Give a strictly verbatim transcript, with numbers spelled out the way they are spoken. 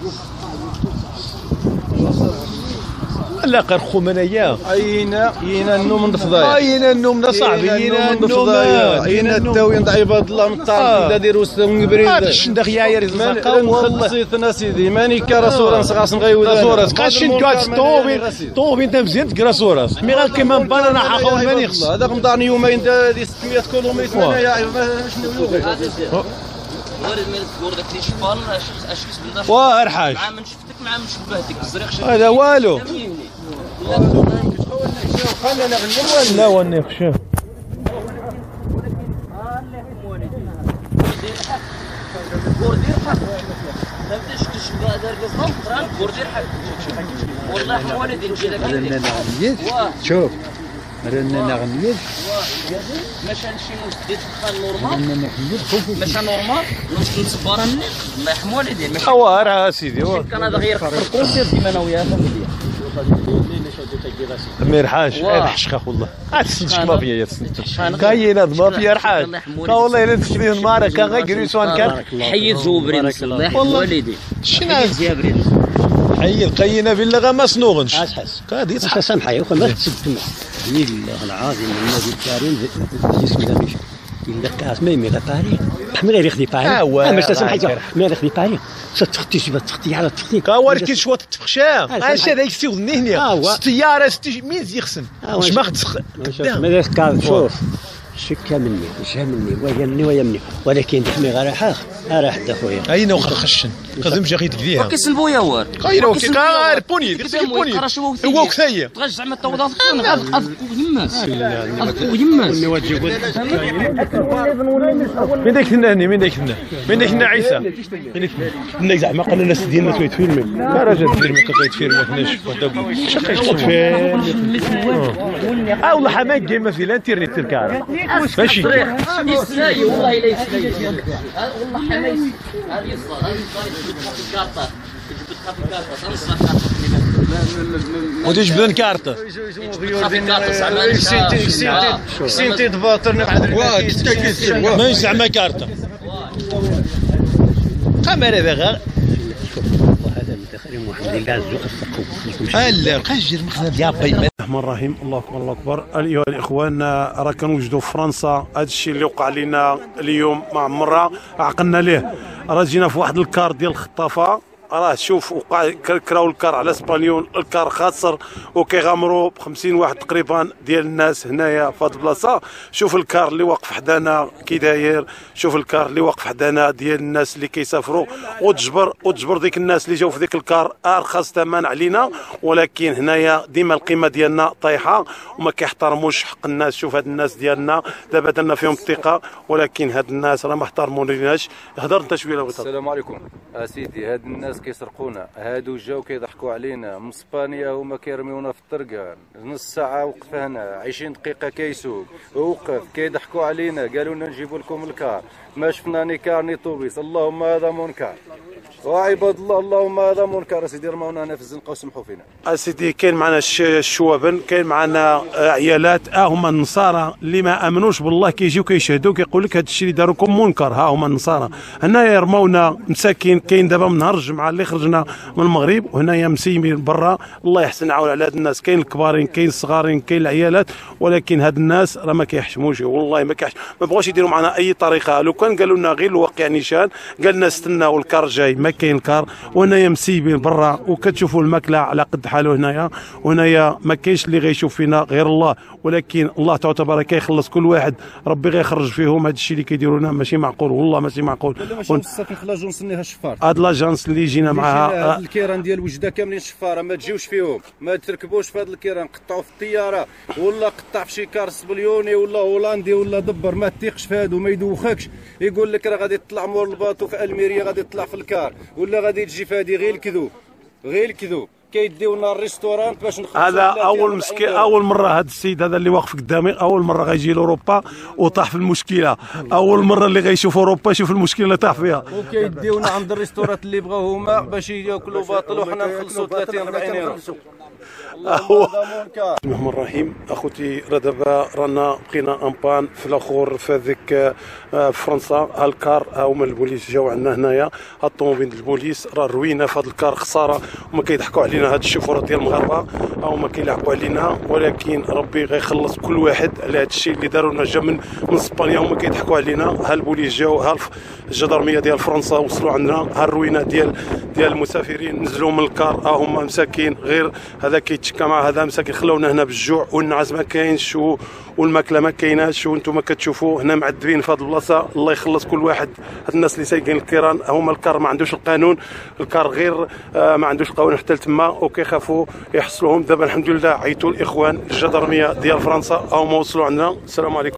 لا قرخو من اياه عينا عينا النوم من الفضايا عينا النوم ده صاحبي عينا النوم من الفضايا عينا التاوين ضع عباد الله من الطعام دير وسطهم بريد هذا الشندخ يا يا رزق والله نسيت سيدي ماني كرا صورة نسقاس نغيودا صورة قاشين كات طوبي طوبي انت مزيان تقرا صورة مي غير كيما بانانا حاول ماني خص هذاك مضاني يومين دي ستمية كيلومتر يا شنو يوغي واه الحاج مع من شفتك مع من شبهتك الزريق هذا والو خلينا نغني لا وني خشاه شوف رانا نغنيت ماشي شي مسدد دخل نورمال ماشي نورمال نمشي نصبر الله يرحم والديه هو راه سيدي هو كان هذا غير الكونسير ديما انا وياه مير حاج الحشخه والله غاتسنتك مافيا يا تسنت كاينه المافيا الحاج والله الا تشري النار كان غير كريسوان كان حيد زوبرين الله يرحم والديه شنو حي القينه بالله غا ما سنوغنش اسحس كادي صح سامحي وخا ما تسد والله العظيم النبي الكريم جسم دامش إلا كاس ما يمي غطاري من غير يخدي باري اه واه ما سامحي ما يخدي باري ستختي شي تختي على تختي كاور كي شوط تفخشا اش هذا يكسي ودني هنا ستياره ستي مين يخسن واش ما خدش ما داك كاف شوف شكا مني شا مني ويمني ويمني ولكن تحمي غير راح راح حدا خويا اين وخشن خدم جا غيت كذيها كيسن بويا وار خير وكي غير بوني دير بوني هو كثايا تغش زعما التوضيح غاد اذكو يماس اذكو يماس من داك الناني من داك النا من داك النا عيسى من زعما قال الناس ديالنا تويت فيلمي يا راجل فيلم كايت فيلم حناش وحده شقيت فيلم اه والله حماك كيما في الانترنت تلقى ماشي يسلاي والله الا يسلاي والله حمايس هذه الصار هذه الصار في الكارطه تجبد في الكارطه وديش بدون كارطه سيتي دباطر ما زعما كارطه كاميرا بغا هذا متخرم واحد اللي قاعد يزوق الثقوب لا قاجر مخنا ديال باي الرحمن الرحيم. الله اكبر الله اكبر. ايها الاخوان، راه كنوجدوا في فرنسا. هذا الشيء اللي وقع لنا اليوم مع مره عقلنا ليه. راه جينا في واحد الكار ديال الخطافه، راه شوف وقع كراو الكار على اسبانيول، الكار خاسر وكيغامروا ب خمسين واحد تقريبا ديال الناس هنايا في هذه البلاصه. شوف الكار اللي واقف حدانا كي داير، شوف الكار اللي واقف حدانا ديال الناس اللي كيسافروا، وتجبر وتجبر ديك الناس اللي جاوا في ديك الكار ارخص ثمن علينا، ولكن هنايا ديما القيمه ديالنا طايحه وما كيحترموش حق الناس. شوف هاد الناس ديالنا دابا درنا فيهم الثقه، ولكن هاد الناس راه ما احترموناش. هضر انت شويه. السلام عليكم اسيدي. هاد الناس كيسرقونا، هادو جاو كيضحكوا علينا من اسبانيا، هما كيرميونا في الطرقان. نص ساعه وقف هنا، عشرين دقيقه كيسوق وقف كيضحكوا علينا، قالوا لنا نجيبوا لكم الكار، ما شفنا ني كار ني طوبيس. اللهم هذا منكر وعباد الله، اللهم هذا منكر. اسيدي رماونا هنا في الزنقه وسمحوا فينا. اسيدي كاين معنا الشوابن، كاين معنا عيالات، ها هما النصارى اللي ما امنوش بالله كيجيو كيشهدوا كيقول لك هذا الشيء اللي داروكم منكر. ها هما النصارى هنايا يرمونا مساكين. كاين دابا من نهار الجمعه اللي خرجنا من المغرب وهنايا مسيمين برا. الله يحسن عون على هاد الناس. كاين الكبارين كاين الصغارين كاين العيالات، ولكن هاد الناس راه ما كيحشموش والله ما كيحشم. ما بغاوش يديروا معنا اي طريقه. لو كان قالوا لنا غير الواقع نيشان، قال لنا استناو الكار جاي، ما كاين الكار وهنايا مسيبين برا وكتشوفوا الماكله على قد حاله هنايا. وهنايا ما كاينش اللي غيشوف فينا غير الله، ولكن الله تعالى تبارك كيخلص كل واحد، ربي غيخرج فيهم. هذا الشيء اللي كيديروا لنا ماشي معقول والله ماشي معقول. ماشي بصح في لاجونس نيها الشفار. هاد لاجونس اللي جينا معاها هاد الكيران ديال وجده كاملين شفاره، ما تجيوش فيهم، ما تركبوش في هاد الكيران. قطعوا في الطياره ولا قطع في شي كار سبليوني ولا هولندي ولا دبر، ما تيقش في هادو، ما يدوخكش. يقول لك راه غادي تطلع مور الباطو في الميريا، غادي تطلع في الكار ولا غادي تجي في هادي. غير الكذوب غير الكذوب. كيديونا الريستورانت باش نخلصوا. هذا اول مسكين، اول مره هذا السيد هذا اللي واقف قدامي اول مره غيجي لاوروبا وطاح في المشكله. اول مره اللي غيشوف اوروبا يشوف المشكله اللي طاح فيها. وكيديونا عند الريستورانت اللي بغاو هما باش ياكلوا باطل وحنا نخلصوا ثلاثين أربعين يورو. هو بسم الله الرحمن الرحيم. اخوتي راه دابا رانا بقينا ان بان في الاخر في هذيك فرنسا. ها الكار ها هما البوليس جاو عندنا هنايا، ها الطوموبيل البوليس راه روينا في هذا الكار خساره، هما كيضحكوا علينا هاد الشوفورات ديال المغاربه، ها هما كيلعبوا علينا، ولكن ربي غيخلص كل واحد على هاد الشيء اللي داروا لنا. جا من من اسبانيا هما كيضحكوا علينا، ها البوليس جاو، ها الجدرميه ديال فرنسا وصلوا عندنا، ها الروينه ديال ديال المسافرين نزلوا من الكار، ها هما مساكين غير هذا كيتشكى مع هذا مساكين، خلونا هنا بالجوع والنعاس ما كاينش والماكله ما كايناش، وانتم كتشوفوا هنا معذبين في هذه البلاصه. الله يخلص كل واحد. هاد الناس اللي سايقين الكيران هما الكار ما عندوش القانون، الكار غير آه ما عندوش القانون حتى لتما، وكيخافوا يحصلوهم. دابا الحمد لله عيطوا الاخوان الجدرميه ديال فرنسا هما وصلوا عندنا. السلام عليكم.